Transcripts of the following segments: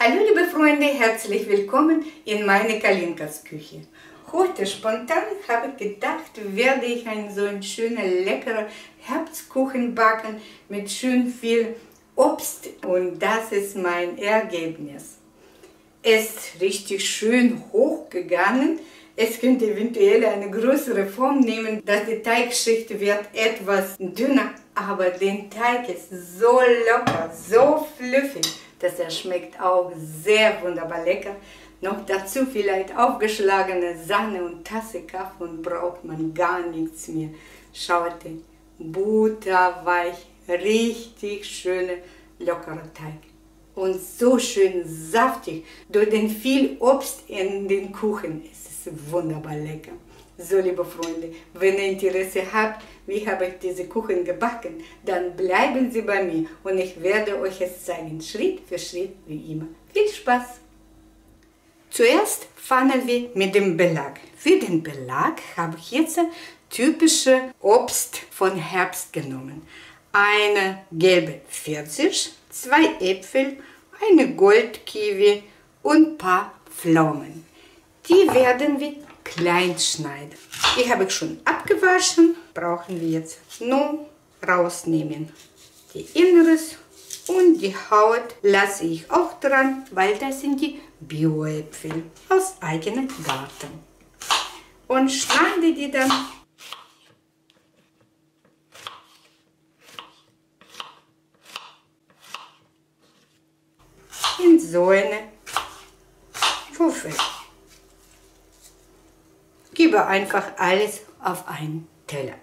Hallo liebe Freunde, herzlich willkommen in meine Kalinkas Küche. Heute spontan habe ich gedacht, werde ich so einen schönen, leckeren Herbstkuchen backen mit schön viel Obst und das ist mein Ergebnis. Es ist richtig schön hochgegangen. Es könnte eventuell eine größere Form nehmen, dass die Teigschicht wird etwas dünner, aber der Teig ist so locker, so fluffig, dass er schmeckt auch sehr wunderbar lecker. Noch dazu vielleicht aufgeschlagene Sahne und Tasse Kaffee und braucht man gar nichts mehr. Schaut, butterweich, richtig schöner, lockerer Teig. Und so schön saftig, durch den viel Obst in den Kuchen ist es wunderbar lecker. So, liebe Freunde, wenn ihr Interesse habt, wie habe ich diese Kuchen gebacken, dann bleiben Sie bei mir und ich werde euch es zeigen, Schritt für Schritt, wie immer. Viel Spaß! Zuerst fangen wir mit dem Belag. Für den Belag habe ich jetzt typische Obst von Herbst genommen. Eine gelbe Pfirsich, 2 Äpfel, eine Goldkiwi und ein paar Pflaumen. Die werden wir klein schneiden. Die habe ich schon abgewaschen. Brauchen wir jetzt nur rausnehmen. Die Inneres und die Haut lasse ich auch dran, weil das sind die Bio-Äpfel aus eigenem Garten. Und schneide die dann in so eine Würfel. Gebe einfach alles auf einen Teller.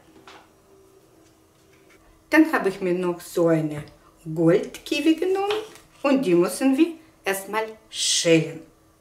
Dann habe ich mir noch so eine Goldkiwi genommen und die müssen wir erstmal schälen.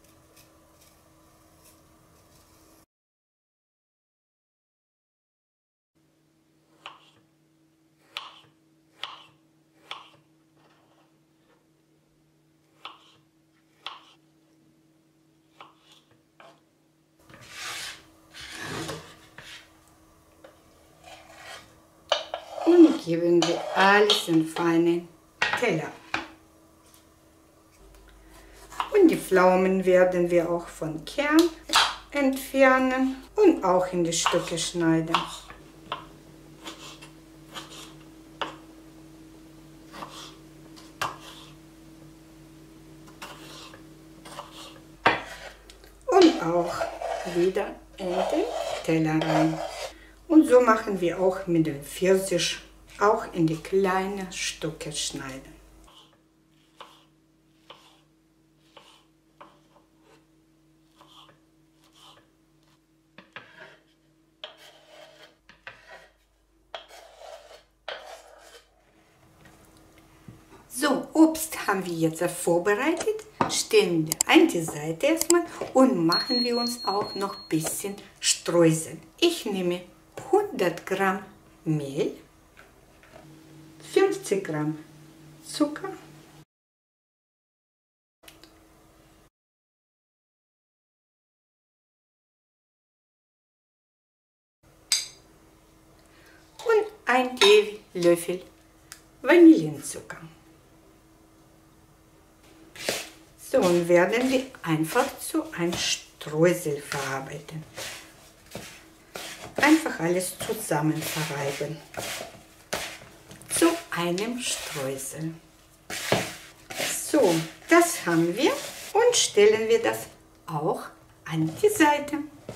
Und geben wir alles in feinen Teller. Und die Pflaumen werden wir auch von Kern entfernen und auch in die Stücke schneiden. Und auch wieder in den Teller rein. Und so machen wir auch mit dem Pfirsich, auch in die kleinen Stücke schneiden. So, Obst haben wir jetzt vorbereitet. Stellen wir an die Seite erstmal und machen wir uns auch noch ein bisschen Streusel. Ich nehme 100 Gramm Mehl, 50 Gramm Zucker, und ein Teelöffel Vanillenzucker. So, und werden wir einfach zu einem Streusel verarbeiten. Einfach alles zusammen verreiben. Zu einem Streusel. So, das haben wir und stellen wir das auch an die Seite.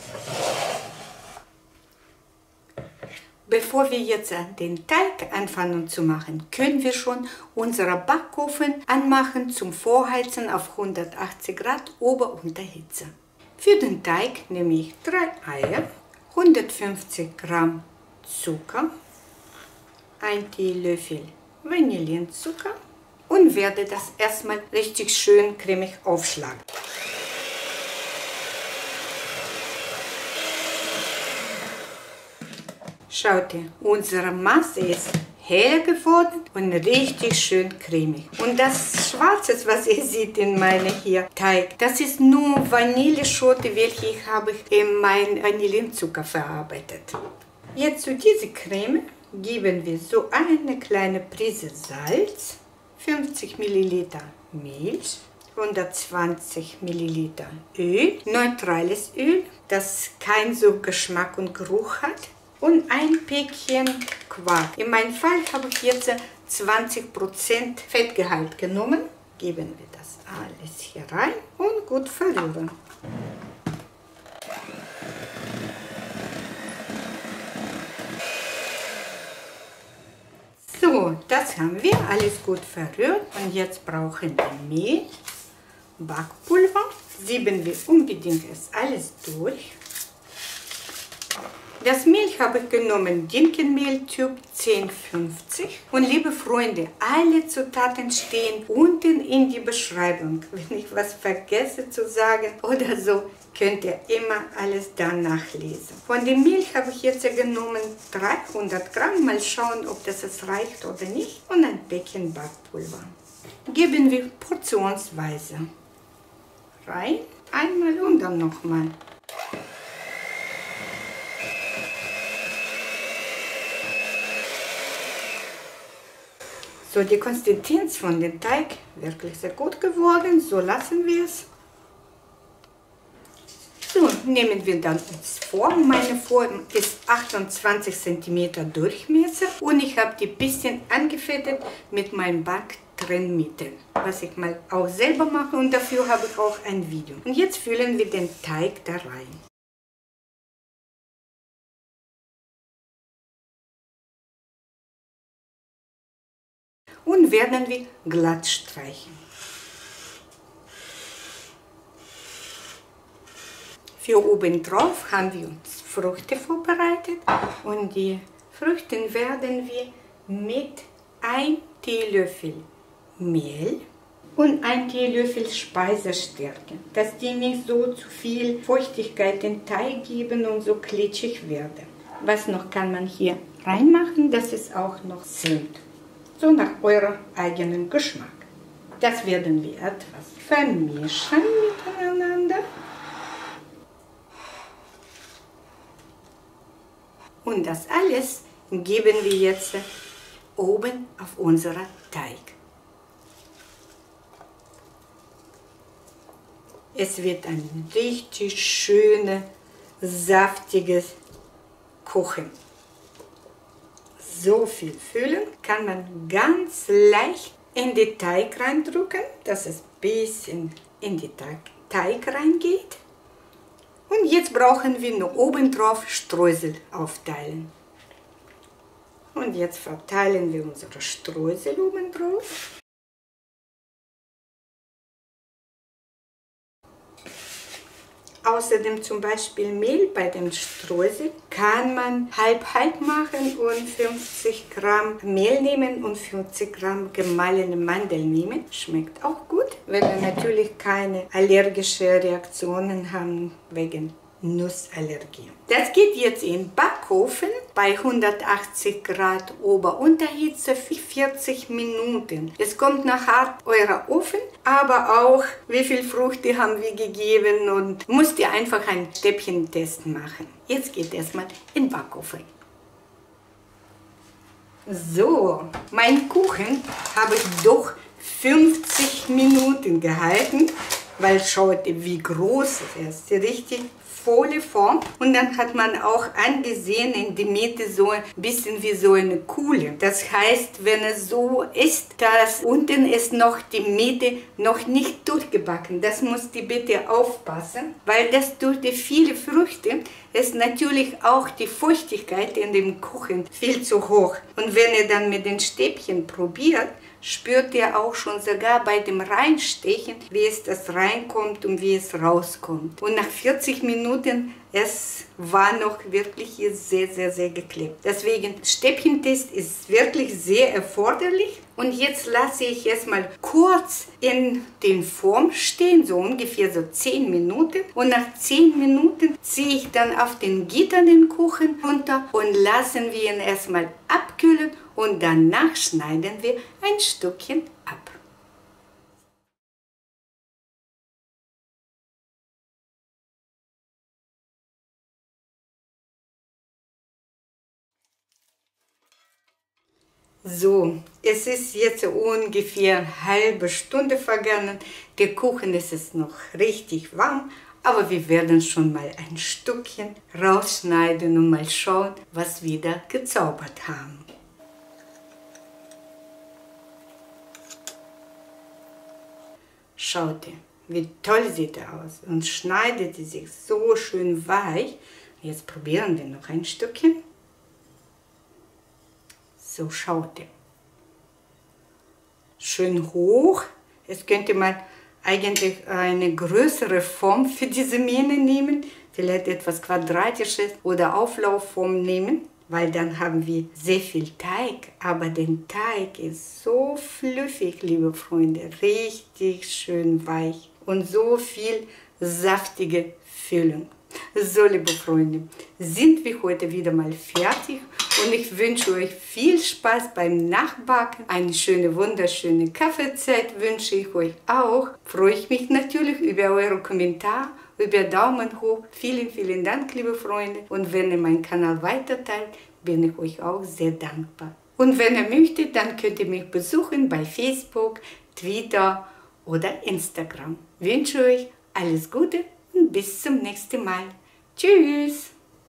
Bevor wir jetzt den Teig anfangen zu machen, können wir schon unseren Backofen anmachen zum Vorheizen auf 180 Grad Ober-Unterhitze. Für den Teig nehme ich 3 Eier, 150 Gramm Zucker, ein Teelöffel Vanillenzucker und werde das erstmal richtig schön cremig aufschlagen. Schaut ihr, unsere Masse ist heller geworden und richtig schön cremig. Und das Schwarze, was ihr seht in meinem hier Teig, das ist nur Vanilleschote, welche ich habe in meinen Vanillenzucker verarbeitet. Jetzt zu dieser Creme geben wir so eine kleine Prise Salz, 50 Milliliter Milch 120 Milliliter Öl, neutrales Öl, das keinen so Geschmack und Geruch hat, und ein Päckchen Quark. In meinem Fall habe ich jetzt 20% Fettgehalt genommen. Geben wir das alles hier rein und gut verrühren. So, das haben wir alles gut verrührt und jetzt brauchen wir Mehl, Backpulver. Sieben wir unbedingt es alles durch. Das Mehl habe ich genommen, Dinkelmehl-Typ 1050. Und liebe Freunde, alle Zutaten stehen unten in die Beschreibung. Wenn ich was vergesse zu sagen oder so, könnt ihr immer alles dann nachlesen. Von dem Mehl habe ich jetzt genommen 300 Gramm. Mal schauen, ob das reicht oder nicht. Und ein Päckchen Backpulver. Geben wir portionsweise rein. Einmal und dann nochmal. So, die Konsistenz von dem Teig wirklich sehr gut geworden. So lassen wir es. So, nehmen wir dann uns Form. Meine Form ist 28 cm Durchmesser und ich habe die ein bisschen angefettet mit meinem Backtrennmittel, was ich mal auch selber mache, und dafür habe ich auch ein Video. Und jetzt füllen wir den Teig da rein. Und werden wir glatt streichen. Für oben drauf haben wir uns Früchte vorbereitet und die Früchte werden wir mit 1 Teelöffel Mehl und 1 Teelöffel Speisestärke, dass die nicht so zu viel Feuchtigkeit in den Teig geben und so klitschig werden. Was noch kann man hier reinmachen, das ist auch noch Zimt. So nach eurem eigenen Geschmack. Das werden wir etwas vermischen miteinander. Und das alles geben wir jetzt oben auf unseren Teig. Es wird ein richtig schönes, saftiges Kuchen. So viel füllen kann man ganz leicht in den Teig reindrücken, dass es ein bisschen in den Teig reingeht. Und jetzt brauchen wir nur oben drauf Streusel aufteilen. Und jetzt verteilen wir unsere Streusel oben drauf. Außerdem zum Beispiel Mehl bei dem Streusel kann man halb-halb machen und 50 Gramm Mehl nehmen und 50 Gramm gemahlene Mandeln nehmen. Schmeckt auch gut, wenn wir natürlich keine allergischen Reaktionen haben wegen Nussallergie. Das geht jetzt in den Backofen bei 180 Grad Ober-Unterhitze für 40 Minuten. Es kommt nachher euer Ofen, aber auch wie viel Früchte haben wir gegeben und müsst ihr einfach einen Stäbchentest machen. Jetzt geht erstmal in den Backofen. So, mein Kuchen habe ich doch 50 Minuten gehalten, weil schaut, wie groß er ist. Richtig volle Form. Und dann hat man auch angesehen in der Mitte so ein bisschen wie so eine Kuhle. Das heißt, wenn es so ist, dass unten ist noch die Mitte noch nicht durchgebacken. Das müsst ihr bitte aufpassen, weil das durch die vielen Früchte ist natürlich auch die Feuchtigkeit in dem Kuchen viel zu hoch. Und wenn ihr dann mit den Stäbchen probiert, spürt ihr auch schon sogar bei dem Reinstechen, wie es das reinkommt und wie es rauskommt. Und nach 40 Minuten, es war noch wirklich sehr, sehr, sehr geklebt. Deswegen, Stäbchentest ist wirklich sehr erforderlich. Und jetzt lasse ich erstmal kurz in den Form stehen, so ungefähr so 10 Minuten. Und nach 10 Minuten ziehe ich dann auf den Gitter den Kuchen runter und lassen wir ihn erstmal abkühlen. Und danach schneiden wir ein Stückchen ab. So, es ist jetzt ungefähr eine halbe Stunde vergangen. Der Kuchen ist noch richtig warm, aber wir werden schon mal ein Stückchen rausschneiden und mal schauen, was wir da gezaubert haben. Schaut, wie toll sieht er aus und schneidet sich so schön weich. Jetzt probieren wir noch ein Stückchen. So, schaut ihr. Schön hoch. Jetzt könnte man eigentlich eine größere Form für diese Mähne nehmen. Vielleicht etwas Quadratisches oder Auflaufform nehmen, weil dann haben wir sehr viel Teig. Aber der Teig ist so fluffig, liebe Freunde. Richtig schön weich und so viel saftige Füllung. So, liebe Freunde, sind wir heute wieder mal fertig und ich wünsche euch viel Spaß beim Nachbacken. Eine schöne, wunderschöne Kaffeezeit wünsche ich euch auch. Freue ich mich natürlich über eure Kommentare, über Daumen hoch. Vielen, vielen Dank, liebe Freunde. Und wenn ihr meinen Kanal weiterteilt, bin ich euch auch sehr dankbar. Und wenn ihr möchtet, dann könnt ihr mich besuchen bei Facebook, Twitter oder Instagram. Ich wünsche euch alles Gute und bis zum nächsten Mal. Tschüss!